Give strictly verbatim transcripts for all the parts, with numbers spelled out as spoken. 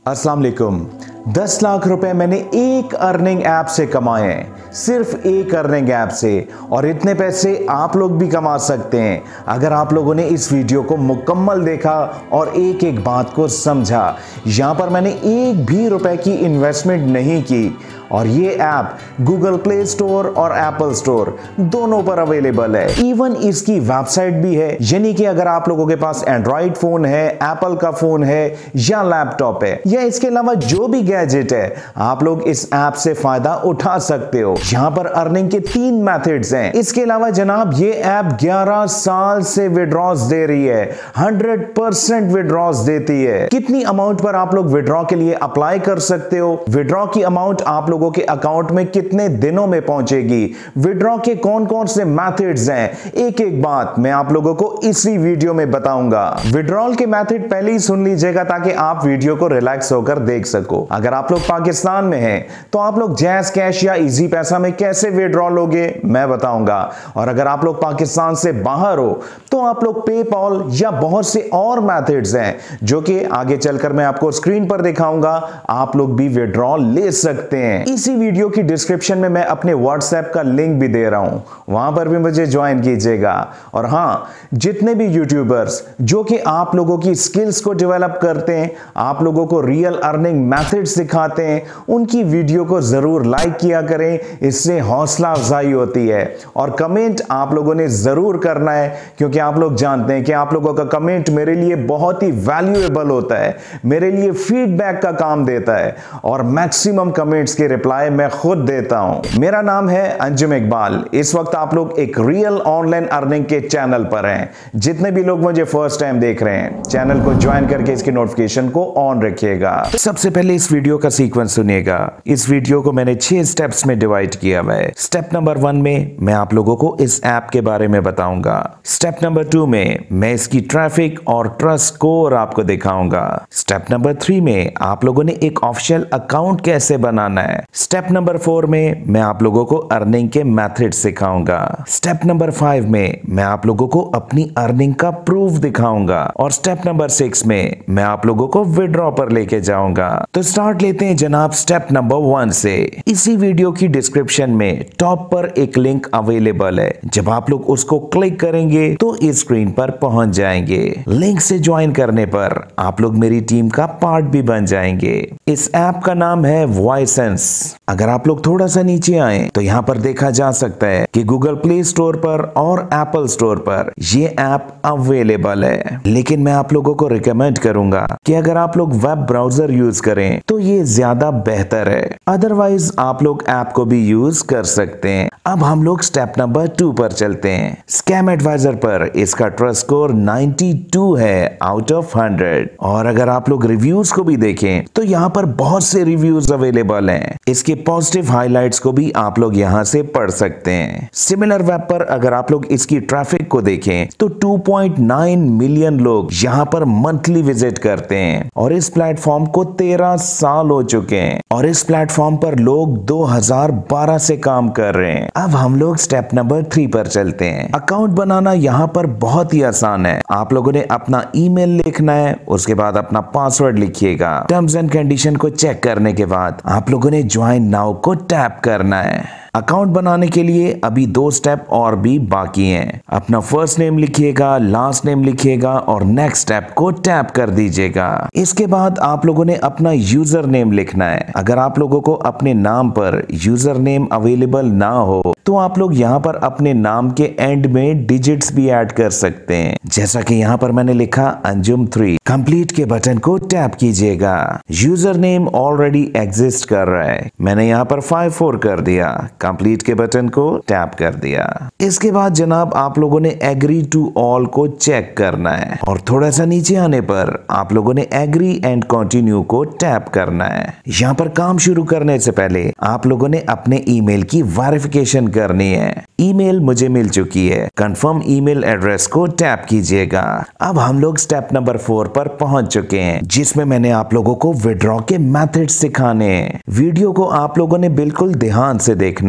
अस्सलाम वालेकुम। दस लाख रुपए मैंने एक अर्निंग ऐप से कमाए हैं, सिर्फ एक अर्निंग ऐप से, और इतने पैसे आप लोग भी कमा सकते हैं अगर आप लोगों ने इस वीडियो को मुकम्मल देखा और एक एक बात को समझा। यहां पर मैंने एक भी रुपए की इन्वेस्टमेंट नहीं की और ये ऐप गूगल प्ले स्टोर और एप्पल स्टोर दोनों पर अवेलेबल है। इवन इसकी वेबसाइट भी है, यानी कि अगर आप लोगों के पास एंड्रॉइड फोन है, एप्पल का फोन है या लैपटॉप है या इसके अलावा जो भी गैजेट है, आप लोग इस ऐप से फायदा उठा सकते हो। यहां पर अर्निंग के तीन मेथड्स हैं। इसके अलावा जनाब ये ऐप ग्यारह साल से विड्रॉज दे रही है, हंड्रेड परसेंट विड्रॉज देती है। कितनी अमाउंट पर आप लोग विड्रॉ के लिए अप्लाई कर सकते हो, विड्रॉ की अमाउंट आप लोगों के अकाउंट में कितने दिनों में पहुंचेगी, विड्रॉ के कौन कौन से मेथड्स हैं, एक एक बात मैं आप लोगों को इसी वीडियो में बताऊंगा। विड्रॉल के मेथड पहले ही सुन लीजिएगा ताकि आप वीडियो को रिलैक्स होकर देख सको। अगर आप लोग पाकिस्तान में हैं तो आप लोग जैज कैश या इजी पैसा में कैसे विड्रॉ लोगे मैं बताऊंगा, और अगर आप लोग पाकिस्तान से बाहर हो तो आप लोग पेपॉल या बहुत से और मेथड्स हैं जो कि आगे चलकर मैं आपको स्क्रीन पर दिखाऊंगा, आप लोग भी विड्रॉ ले सकते हैं। इसी वीडियो की डिस्क्रिप्शन में मैं अपने व्हाट्सएप का लिंक भी दे रहा हूं, वहां पर भी मुझे ज्वाइन कीजिएगा। और हां, जितने भी यूट्यूबर्स जो कि आप लोगों की स्किल्स को डेवलप करते हैं, आप लोगों को रियल अर्निंग मेथड्स सिखाते हैं, उनकी वीडियो को जरूर लाइक किया करें, इससे हौसला अफजाई होती है। और कमेंट आप लोगों ने जरूर करना है, क्योंकि आप लोग जानते हैं कि आप लोगों का कमेंट मेरे लिए बहुत ही वैल्यूएबल होता है, मेरे लिए फीडबैक का काम देता है, और मैक्सिमम कमेंट्स के रिप्लाई मैं खुद देता हूं। मेरा नाम है अंजुम इकबाल। इस वक्त आप लोग एक रियल ऑनलाइन अर्निंग के चैनल पर हैं। जितने भी लोग मुझे फर्स्ट टाइम देख रहे हैं, चैनल को ज्वाइन करके इसकी नोटिफिकेशन को ऑन रखिएगा। सबसे पहले इस वीडियो का सीक्वेंस सुनिएगा। इस वीडियो को मैंने छह स्टेप्स में डिवाइड किया हुआ है। स्टेप नंबर वन में मैं आप लोगों को इस ऐप के बारे में बताऊंगा। स्टेप नंबर टू में मैं इसकी ट्रैफिक और ट्रस्ट स्कोर आपको दिखाऊंगा। स्टेप नंबर थ्री में आप लोगों ने एक ऑफिशियल अकाउंट कैसे बनाना है। स्टेप नंबर फोर में मैं आप लोगों को अर्निंग के मेथड सिखाऊंगा। स्टेप नंबर फाइव में मैं आप लोगों को अपनी अर्निंग का प्रूफ दिखाऊंगा, और स्टेप नंबर सिक्स में मैं आप लोगों को विड्रॉ पर लेके जाऊंगा। तो स्टार्ट लेते हैं जनाब स्टेप नंबर वन से। इसी वीडियो की डिस्क्रिप्शन में टॉप पर एक लिंक अवेलेबल है, जब आप लोग उसको क्लिक करेंगे तो इस स्क्रीन पर पहुंच जाएंगे। लिंक से ज्वाइन करने पर आप लोग मेरी टीम का पार्ट भी बन जाएंगे। इस ऐप का नाम है वॉइसेंस। अगर आप लोग थोड़ा सा नीचे आए तो यहाँ पर देखा जा सकता है कि गूगल प्ले स्टोर पर और एप्पल स्टोर पर ये ऐप अवेलेबल है, लेकिन मैं आप लोगों को रिकमेंड करूंगा कि अगर आप लोग वेब ब्राउजर यूज करें तो ये ज्यादा बेहतर है, अदरवाइज आप लोग ऐप को भी यूज कर सकते हैं। अब हम लोग स्टेप नंबर टू पर चलते हैं। स्कैम एडवाइजर पर इसका ट्रस्ट स्कोर बानवे है आउट ऑफ हंड्रेड, और अगर आप लोग रिव्यूज को भी देखें तो यहाँ पर बहुत से रिव्यूज अवेलेबल हैं। इसके पॉजिटिव हाइलाइट्स को भी आप लोग यहाँ से पढ़ सकते हैं। सिमिलर वेब पर अगर आप लोग इसकी ट्रैफिक को देखें तो टू पॉइंट नाइन मिलियन लोग यहाँ पर मंथली विजिट करते हैं, और इस प्लेटफॉर्म को तेरह साल हो चुके हैं, और इस प्लेटफॉर्म पर लोग दो हज़ार बारह से काम कर रहे हैं। अब हम लोग स्टेप नंबर थ्री पर चलते हैं। अकाउंट बनाना यहाँ पर बहुत ही आसान है। आप लोगों ने अपना ईमेल लिखना है, उसके बाद अपना पासवर्ड लिखिएगा। टर्म्स एंड कंडीशन को चेक करने के बाद आप लोगों ने ज्वाइन नाउ को टैप करना है। अकाउंट बनाने के लिए अभी दो स्टेप और भी बाकी हैं। अपना फर्स्ट नेम लिखिएगा, लास्ट नेम लिखिएगा और नेक्स्ट स्टेप को टैप कर दीजिएगा। इसके बाद आप लोगों ने अपना यूजर नेम लिखना है। अगर आप लोगों को अपने नाम पर यूजर नेम अवेलेबल ना हो तो आप लोग यहाँ पर अपने नाम के एंड में डिजिट्स भी ऐड कर सकते हैं, जैसा कि यहाँ पर मैंने लिखा अंजुम थ्री। कंप्लीट के बटन को टैप कीजिएगा। यूजर नेम ऑलरेडी एग्जिस्ट कर रहा है, मैंने यहाँ पर फाइव फोर कर दिया। कंप्लीट के बटन को टैप कर दिया। इसके बाद जनाब आप लोगों ने एग्री टू ऑल को चेक करना है, और थोड़ा सा नीचे आने पर आप लोगों ने एग्री एंड कंटिन्यू को टैप करना है। यहाँ पर काम शुरू करने से पहले आप लोगों ने अपने ईमेल की वेरिफिकेशन करनी है। ईमेल मुझे मिल चुकी है, कंफर्म ईमेल एड्रेस को टैप कीजिएगा। अब हम लोग स्टेप नंबर फोर पर पहुंच चुके हैं, जिसमें मैंने आप लोगों को विड्रॉ के मेथड सिखाने हैं। वीडियो को आप लोगों ने बिल्कुल ध्यान से देखना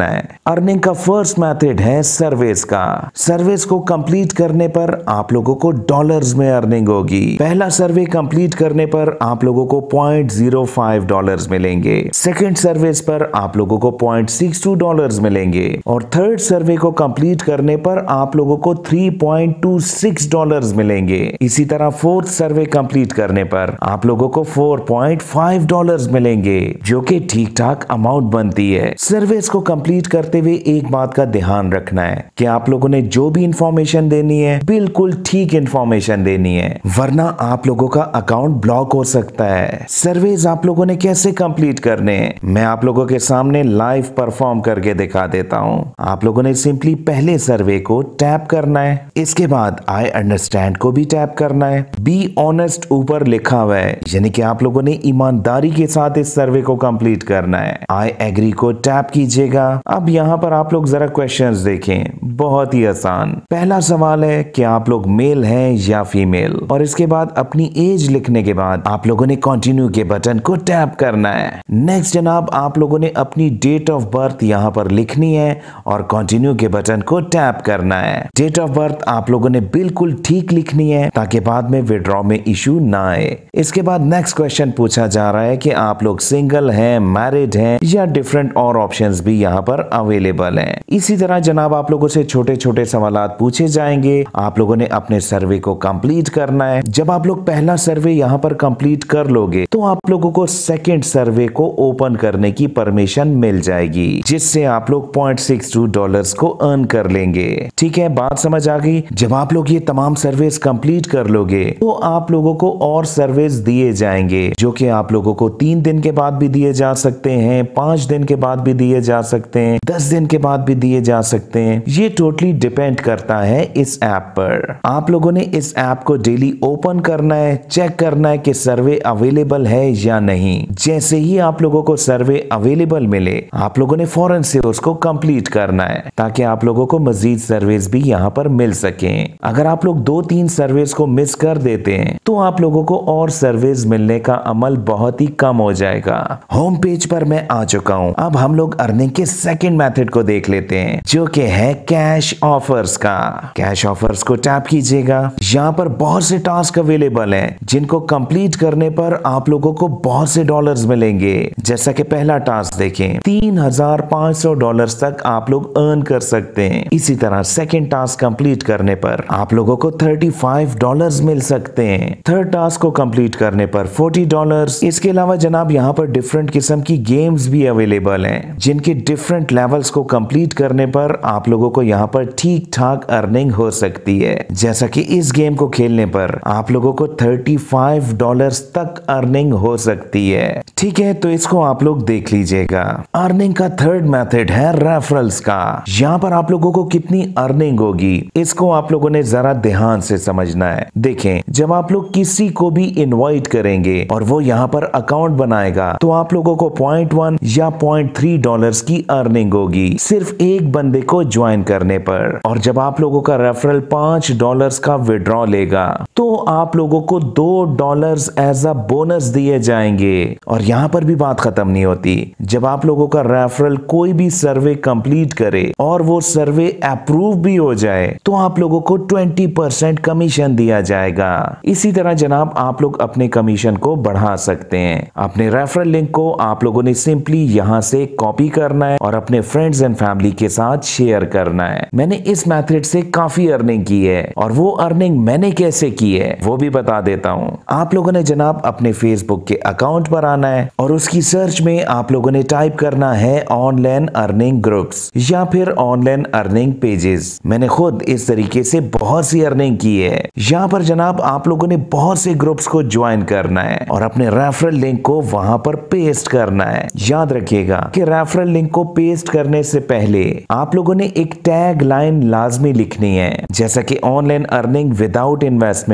है। अर्निंग का फर्स्ट मेथड है सर्विस का। सर्विस को कंप्लीट करने पर आप लोगों को डॉलर्स में अर्निंग होगी। पहला सर्वे कंप्लीट करने पर आप लोगों को पॉइंट जीरो फाइव डॉलर्स मिलेंगे। सेकंड सर्विस पर आप लोगों को पॉइंट सिक्स टू डॉलर्स मिलेंगे और थर्ड सर्वे को कंप्लीट करने पर आप लोगों को three point two six dollars मिलेंगे। इसी तरह फोर्थ सर्वे कंप्लीट करने पर आप लोगों को फोर पॉइंट फाइव डॉलर्स मिलेंगे, जो कि ठीक ठाक अमाउंट बनती है। सर्विस को कंप्लीट करते हुए एक बात का ध्यान रखना है कि आप लोगों ने जो भी इंफॉर्मेशन देनी है बिल्कुल ठीक इंफॉर्मेशन देनी है, वरना आप लोगों का अकाउंट ब्लॉक हो सकता है। सर्वेज आप लोगों ने कैसे कंप्लीट करने हैं मैं आप लोगों के सामने लाइव परफॉर्म करके दिखा देता हूं। आप लोगों ने सिंपली पहले सर्वे को टैप करना है, इसके बाद आई अंडरस्टैंड को भी टैप करना है। बी ऑनेस्ट ऊपर लिखा हुआ है, यानी कि आप लोगों ने ईमानदारी के साथ इस सर्वे को कंप्लीट करना है। आई एग्री को टैप कीजिएगा। अब यहाँ पर आप लोग जरा क्वेश्चंस देखें, बहुत ही आसान। पहला सवाल है कि आप लोग मेल हैं या फीमेल, और इसके बाद अपनी एज लिखने के बाद आप लोगों ने कंटिन्यू के बटन को टैप करना है। नेक्स्ट जनाब आप लोगों ने अपनी डेट ऑफ बर्थ यहाँ पर लिखनी है और कंटिन्यू के बटन को टैप करना है। डेट ऑफ बर्थ आप लोगों ने बिल्कुल ठीक लिखनी है ताकि बाद में विड्रॉ में इशू ना आए। इसके बाद नेक्स्ट क्वेश्चन पूछा जा रहा है कि आप लोग सिंगल हैं, मैरिड हैं या डिफरेंट और ऑप्शंस भी यहाँ पर अवेलेबल हैं। इसी तरह जनाब आप लोगों से छोटे छोटे सवालात पूछे जाएंगे। आप लोगों ने अपने सर्वे को कंप्लीट करना है। जब आप लोग पहला सर्वे यहाँ पर कंप्लीट कर लोगे तो आप लोगों को सेकंड सर्वे को ओपन करने की परमिशन मिल जाएगी, जिससे आप लोग पॉइंट सिक्स टू डॉलर्स को अर्न कर लेंगे। ठीक है, बात समझ आ गई। जब आप लोग ये तमाम सर्वेस कंप्लीट कर लोगे तो आप लोगों को और सर्वेस दिए जाएंगे, जो कि आप लोगों को तीन दिन के बाद भी दिए जा सकते हैं, पांच दिन के बाद भी दिए जा सकते हैं, दस दिन के बाद भी दिए जा सकते हैं। ये टोटली डिपेंड करता है इस ऐप पर। आप लोगों ने इस ऐप को डेली ओपन करना है, चेक करना है कि सर्वे अवेलेबल है या नहीं। जैसे ही आप लोगों को सर्वे अवेलेबल मिले आप लोगों ने फौरन से उसको कंप्लीट करना है, ताकि आप लोगों को मजीद सर्विस भी यहाँ पर मिल सके। अगर आप लोग दो तीन सर्विस को मिस कर देते हैं तो आप लोगों को और सर्विस मिलने का अमल बहुत ही कम हो जाएगा। होम पेज पर मैं आ चुका हूँ। अब हम लोग अर्निंग के सेकंड मेथड को देख लेते हैं, जो कि है कैश ऑफर्स का। कैश ऑफर्स को टैप कीजिएगा। यहाँ पर बहुत से टास्क अवेलेबल हैं, जिनको कंप्लीट करने पर आप लोगों को बहुत से डॉलर्स मिलेंगे। जैसा कि पहला टास्क देखें, तीन हजार पाँच सौ डॉलर्स तक आप लोग अर्न कर सकते हैं। इसी तरह सेकंड टास्क कंप्लीट करने पर आप लोगों को थर्टी फाइव डॉलर्स मिल सकते हैं। थर्ड टास्क को कंप्लीट करने पर फोर्टी डॉलर्स। इसके अलावा जनाब यहाँ पर डिफरेंट किस्म की गेम्स भी अवेलेबल हैं, जिनके डिफरेंट लेवल्स को कंप्लीट करने पर आप लोगों को यहाँ पर ठीक ठाक अर्निंग हो सकती है। जैसा कि इस गेम को खेलने पर आप लोगों को थर्टी फाइव डॉलर्स तक अर्निंग हो सकती है। ठीक है, तो इसको आप लोग देख लीजिएगा। अर्निंग का थर्ड मेथड है रेफरल्स का। यहाँ पर आप लोगों को कितनी अर्निंग होगी इसको आप लोगों ने जरा ध्यान से समझना है। देखें, जब आप लोग किसी को भी इनवाइट करेंगे और वो यहाँ पर अकाउंट बनाएगा तो आप लोगों को पॉइंट वन या पॉइंट थ्री डॉलर्स की अर्निंग होगी सिर्फ एक बंदे को ज्वाइन करने पर। और जब आप लोगों का रेफरल पांच डॉलर्स का विड्रॉ लेगा तो आप लोगों को दो डॉलर्स एज अ बोनस दिए जाएंगे। और यहाँ पर भी बात खत्म नहीं होती। जब आप लोगों का रेफरल कोई भी सर्वे कंप्लीट करे और वो सर्वे अप्रूव भी हो जाए तो आप लोगों को ट्वेंटी परसेंट कमीशन दिया जाएगा। इसी तरह जनाब आप लोग अपने कमीशन को बढ़ा सकते हैं। अपने रेफरल लिंक को आप लोगों ने सिंपली यहाँ से कॉपी करना है और अपने फ्रेंड्स एंड फैमिली के साथ शेयर करना है। मैंने इस मेथड से काफी अर्निंग की है और वो अर्निंग मैंने कैसे की है वो भी बता देता हूँ। आप लोगों ने जनाब अपने फेसबुक के अकाउंट पर आना है और उसकी सर्च में आप लोगों ने टाइप करना है ऑनलाइन अर्निंग ग्रुप्स या फिर ऑनलाइन अर्निंग पेजेस। मैंने खुद इस तरीके से बहुत सी अर्निंग की है। यहाँ पर जनाब आप लोगों ने बहुत से ग्रुप्स को ज्वाइन करना है और अपने रेफरल लिंक को वहां पर पेस्ट करना है। याद रखिएगा कि रेफरल लिंक को पेस्ट करने से पहले आप लोगों ने एक टैग लाइन लाजमी लिखनी है, जैसा कि online earning without investment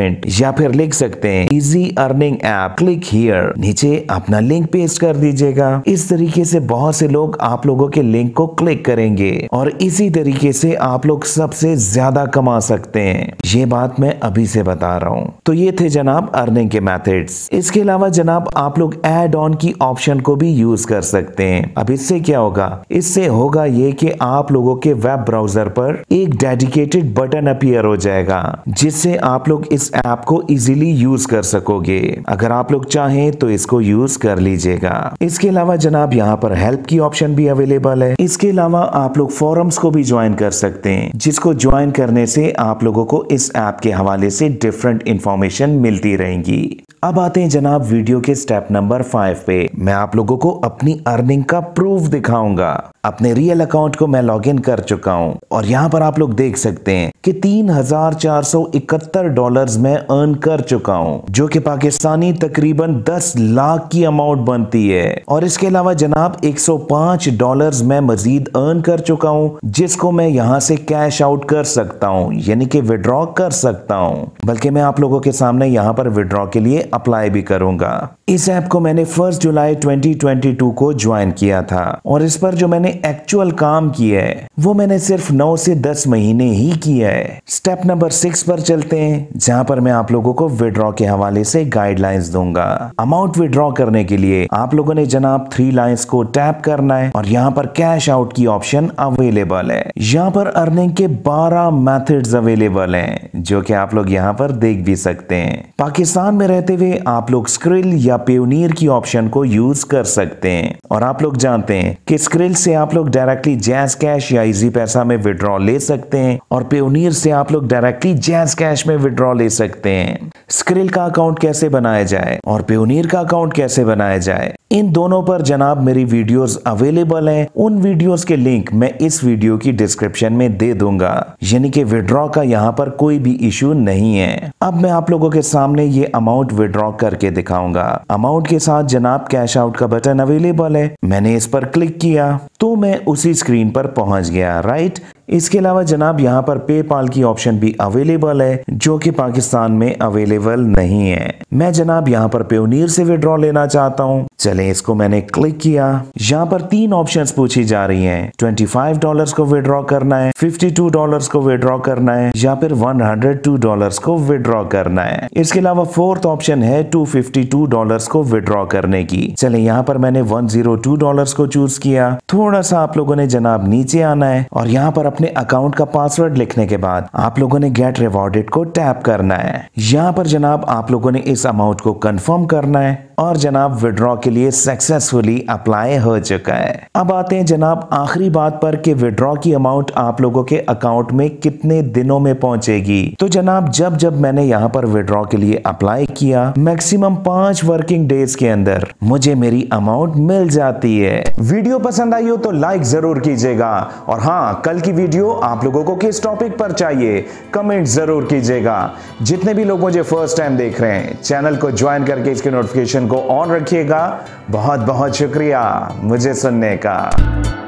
comment या फिर लिख सकते हैं easy earning app, click here, नीचे अपना लिंक पेस्ट कर दीजिएगा। इस तरीके से बहुत से लोग आप लोगों के लिंक को क्लिक करेंगे और इसी तरीके से आप लोग सबसे ज्यादा कमा सकते हैं। ये बात मैं अभी से बता रहा हूँ। तो ये थे जनाब अर्निंग के मेथड्स। इसके अलावा जनाब आप लोग ऐड ऑन की ऑप्शन को भी यूज कर सकते हैं। अब इससे क्या होगा, इससे होगा ये कि आप लोगों के वेब ब्राउजर पर एक डेडिकेटेड बटन अपीयर हो जाएगा जिससे आप लोग इस ऐप को इजीली यूज कर सकोगे। अगर आप लोग चाहें तो इसको यूज कर लीजिएगा। इसके अलावा जनाब यहाँ पर हेल्प की ऑप्शन भी अवेलेबल है। इसके अलावा आप लोग फोरम्स को भी ज्वाइन कर सकते हैं, जिसको ज्वाइन करने से आप लोगों को इस ऐप के हवाले से डिफरेंट इंफॉर्मेशन मिलती रहेंगी। अब आते हैं जनाब वीडियो के स्टेप नंबर फाइव पे। मैं आप लोगों को अपनी अर्निंग का प्रूफ दिखाऊंगा। अपने रियल अकाउंट को मैं लॉगिन कर चुका हूं और यहाँ पर आप लोग देख सकते हैं कि तीन हजार चार सौ इकहत्तर डॉलर्स मैं अर्न कर चुका हूं, जो कि पाकिस्तानी तकरीबन दस लाख की अमाउंट बनती है। और इसके अलावा जनाब एक सौ पाँच डॉलर्स मैं मजीद अर्न कर चुका हूं, जिसको मैं यहाँ से कैश आउट कर सकता हूं, यानी कि विड्रॉ कर सकता हूं। बल्कि मैं आप लोगों के सामने यहाँ पर विड्रॉ के लिए अप्लाई भी करूंगा। इस ऐप को मैंने फर्स्ट जुलाई ट्वेंटी ट्वेंटी टू को ज्वाइन किया था और इस पर जो मैंने एक्चुअल काम किया है वो मैंने सिर्फ नौ से दस महीने ही किया है। स्टेप नंबर सिक्स पर चलते हैं, जहां पर मैं आप लोगों को विड्रॉ के हवाले से गाइडलाइंस दूंगा। अमाउंट विड्रॉ करने के लिए आप लोगों ने जनाब थ्री लाइंस को टैप करना है और यहाँ पर कैश आउट की ऑप्शन अवेलेबल है। यहाँ पर अर्निंग के बारह मेथड्स अवेलेबल हैं, जो कि आप लोग यहाँ पर देख भी सकते हैं। पाकिस्तान में रहते हुए आप लोग स्क्रिल या पेयोनियर की ऑप्शन को यूज कर सकते हैं और आप लोग जानते हैं कि स्क्रिल से आप लोग डायरेक्टली जैज कैश या इजी पैसा में विड्रॉ ले सकते हैं और पेयोनियर से आप लोग डायरेक्टली जैज कैश में विड्रॉ ले सकते हैं। स्क्रिल का अकाउंट कैसे बनाया जाए और पेयोनियर का अकाउंट कैसे बनाया जाए, इन दोनों पर जनाब मेरी वीडियोस अवेलेबल हैं। उन वीडियोस के लिंक मैं इस वीडियो की डिस्क्रिप्शन में दे दूंगा, यानी कि विड्रॉ का यहाँ पर कोई भी इशू नहीं है। अब मैं आप लोगों के सामने ये अमाउंट विड्रॉ करके दिखाऊंगा। अमाउंट के साथ जनाब कैश आउट का बटन अवेलेबल है। मैंने इस पर क्लिक किया तो मैं उसी स्क्रीन पर पहुंच गया, राइट। इसके अलावा जनाब यहाँ पर पेपाल की ऑप्शन भी अवेलेबल है, जो कि पाकिस्तान में अवेलेबल नहीं है। मैं जनाब यहाँ पर पेयोनियर से विड्रॉ लेना चाहता हूँ। चलें, इसको मैंने क्लिक किया। यहाँ पर तीन ऑप्शंस पूछी जा रही हैं। पच्चीस डॉलर्स को विड्रॉ करना है, बावन डॉलर्स को विड्रॉ करना है या फिर एक सौ दो डॉलर्स को विड्रॉ करना है। इसके अलावा फोर्थ ऑप्शन है दो सौ बावन डॉलर्स को विड्रॉ करने की। चले, यहाँ पर मैंने एक सौ दो डॉलर्स को चूज किया। थोड़ा सा आप लोगों ने जनाब नीचे आना है और यहाँ पर अपने अकाउंट का पासवर्ड लिखने के बाद आप लोगों ने गेट रिवॉर्डेड को टैप करना है। यहाँ पर जनाब आप लोगों ने इस अमाउंट को कंफर्म करना है और जनाब विड्रॉ के लिए सक्सेसफुली अप्लाई हो चुका है। अब आते हैं जनाब आखिरी बात पर कि विड्रॉ की अमाउंट आप लोगों के अकाउंट में कितने दिनों में पहुंचेगी। तो जनाब जब जब मैंने यहाँ पर विड्रॉ के लिए अप्लाई किया, मैक्सिमम पांच वर्किंग डेज के अंदर मुझे मेरी अमाउंट मिल जाती है। वीडियो पसंद आई हो तो लाइक जरूर कीजिएगा और हाँ, कल की वीडियो आप लोगों को किस टॉपिक पर चाहिए कमेंट जरूर कीजिएगा। जितने भी लोग मुझे फर्स्ट टाइम देख रहे हैं, चैनल को ज्वाइन करके इसके नोटिफिकेशन को ऑन रखिएगा। बहुत बहुत शुक्रिया मुझे सुनने का।